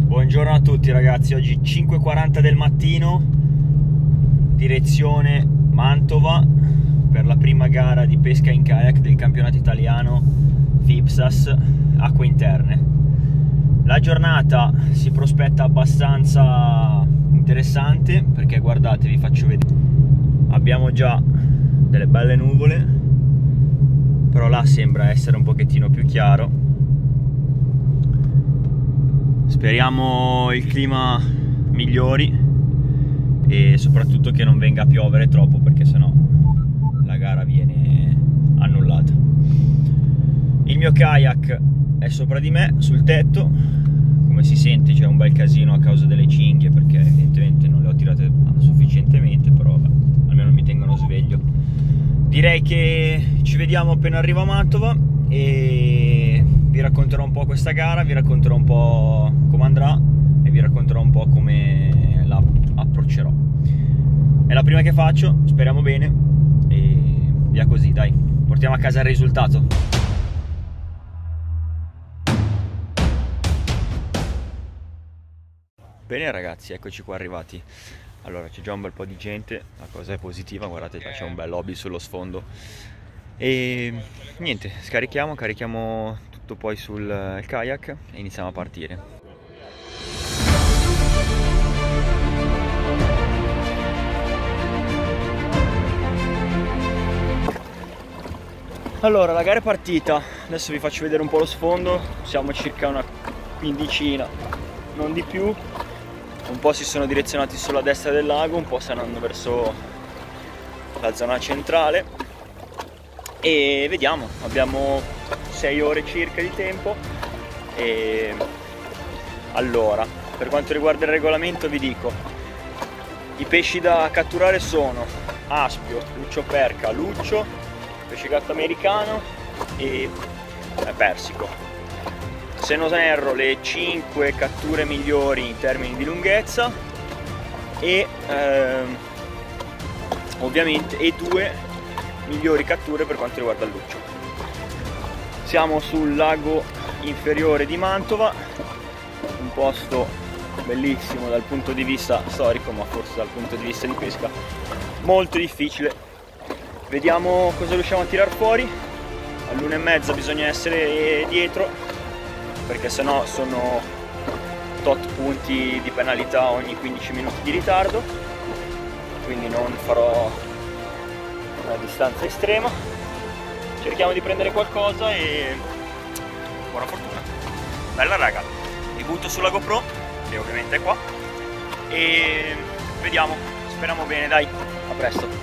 Buongiorno a tutti ragazzi, oggi 5:40 del mattino, direzione Mantova per la prima gara di pesca in kayak del campionato italiano FIPSAS Acque Interne. La giornata si prospetta abbastanza interessante perché guardate, vi faccio vedere, abbiamo già delle belle nuvole, però là sembra essere un pochettino più chiaro. Speriamo il clima migliori e soprattutto che non venga a piovere troppo, perché sennò la gara viene annullata. Il mio kayak è sopra di me sul tetto, come si sente c'è un bel casino a causa delle cinghie perché evidentemente non le ho tirate sufficientemente, però vabbè, almeno mi tengono sveglio. Direi che ci vediamo appena arrivo a Mantova e vi racconterò un po' questa gara, vi racconterò un po' come andrà e vi racconterò un po' come la approccerò. È la prima che faccio, speriamo bene e via così, dai, portiamo a casa il risultato. Bene ragazzi, eccoci qua arrivati. Allora, c'è già un bel po' di gente, la cosa è positiva, guardate, c'è un bel lobby sullo sfondo. E niente, carichiamo tutto poi sul kayak e iniziamo a partire. Allora, la gara è partita, adesso vi faccio vedere un po' lo sfondo, siamo circa una quindicina, non di più. Un po' si sono direzionati sulla destra del lago, un po' stanno andando verso la zona centrale e vediamo, abbiamo 6 ore circa di tempo. E allora, per quanto riguarda il regolamento vi dico, i pesci da catturare sono aspio, luccio perca, luccio, pesce gatto americano e persico. Se non erro, le 5 catture migliori in termini di lunghezza e ovviamente 2 migliori catture per quanto riguarda il luccio. Siamo sul lago inferiore di Mantova, un posto bellissimo dal punto di vista storico, ma forse dal punto di vista di pesca molto difficile. Vediamo cosa riusciamo a tirar fuori. All'1:30 bisogna essere dietro, perché sennò sono tot punti di penalità ogni 15 minuti di ritardo, quindi non farò una distanza estrema. Cerchiamo di prendere qualcosa e buona fortuna. Bella raga, mi butto sulla GoPro, che ovviamente è qua, e vediamo, speriamo bene, dai, a presto.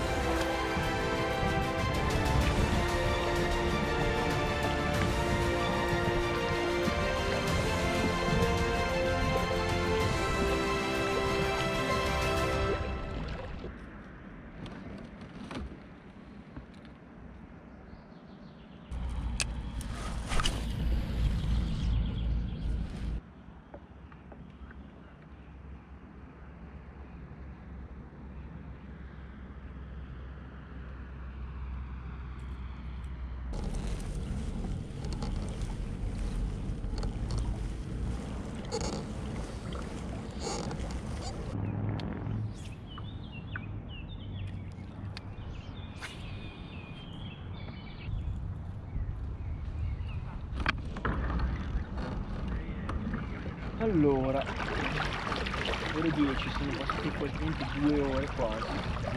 Allora, ore 10, sono passati quasi 2 ore quasi,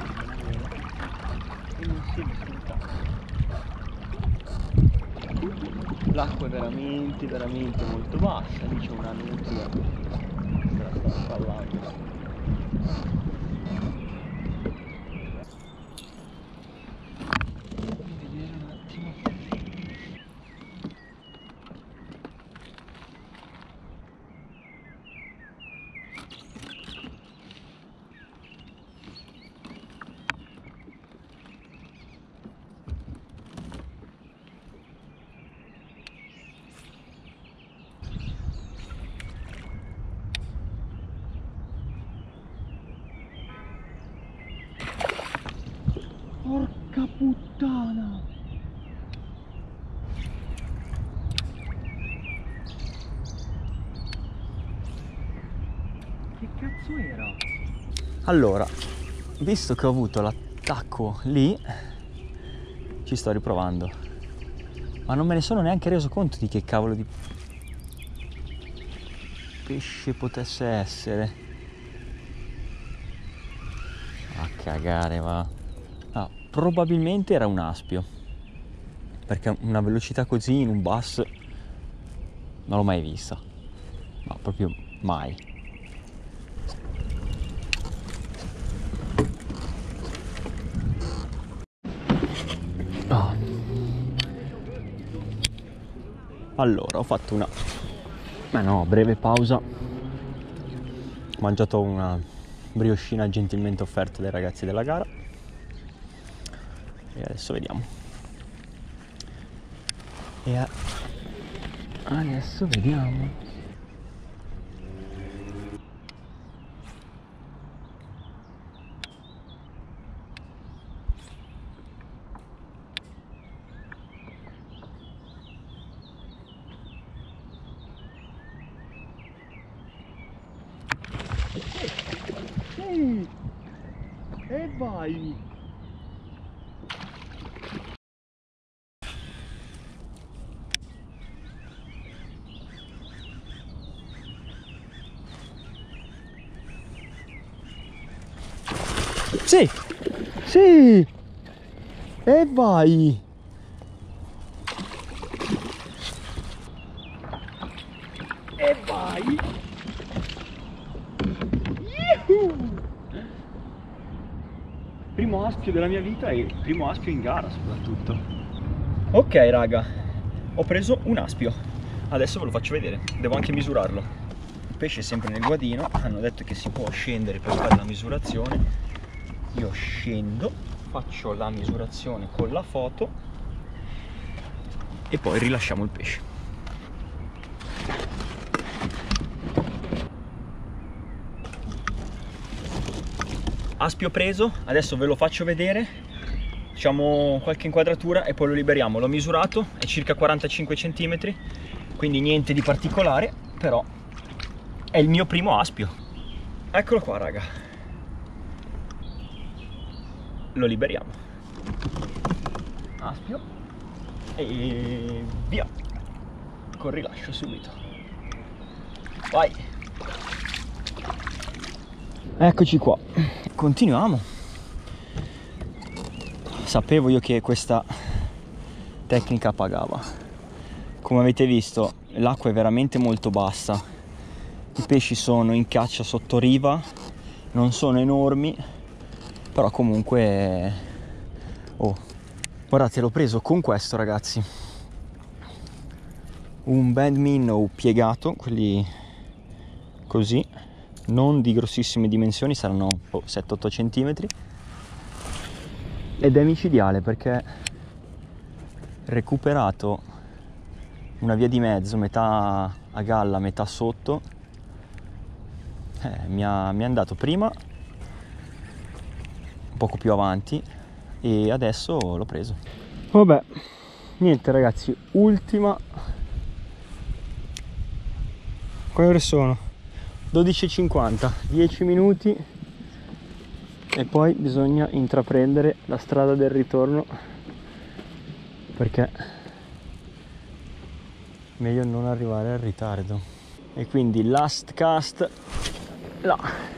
e non si è visto un cazzo. L'acqua è veramente molto bassa, lì c'è una nutria che la sta spallando. Che cazzo era? Allora, visto che ho avuto l'attacco lì, ci sto riprovando, ma non me ne sono neanche reso conto di che cavolo di pesce potesse essere. A cagare, va. Ah, probabilmente era un aspio, perché una velocità così in un bass non l'ho mai vista, ma proprio mai. Oh. Allora, ho fatto una breve pausa, ho mangiato una brioscina gentilmente offerta dai ragazzi della gara e adesso vediamo. Adesso vediamo. Sì! E vai! Sì! Sì! E vai! E vai! Yuhu! Primo aspio della mia vita e primo aspio in gara soprattutto. Ok raga, ho preso un aspio, adesso ve lo faccio vedere, devo anche misurarlo. Il pesce è sempre nel guadino, hanno detto che si può scendere per fare la misurazione. Io scendo, faccio la misurazione con la foto e poi rilasciamo il pesce. Aspio preso, adesso ve lo faccio vedere, facciamo qualche inquadratura e poi lo liberiamo. L'ho misurato, è circa 45 cm, quindi niente di particolare, però è il mio primo aspio. Eccolo qua raga, lo liberiamo. Aspio e via, con rilascio subito. Vai! Eccoci qua, continuiamo. Sapevo io che questa tecnica pagava. Come avete visto, l'acqua è veramente molto bassa, i pesci sono in caccia sotto riva, non sono enormi, però comunque guardate, l'ho preso con questo ragazzi, un band minnow piegato, quelli così, non di grossissime dimensioni, saranno 7-8 cm, ed è micidiale perché recuperato una via di mezzo, metà a galla, metà sotto, mi è andato prima un poco più avanti e adesso l'ho preso. Vabbè, niente ragazzi, ultima. Quante ore sono? 12:50, 10 minuti e poi bisogna intraprendere la strada del ritorno, perché meglio non arrivare al ritardo. E quindi last cast là.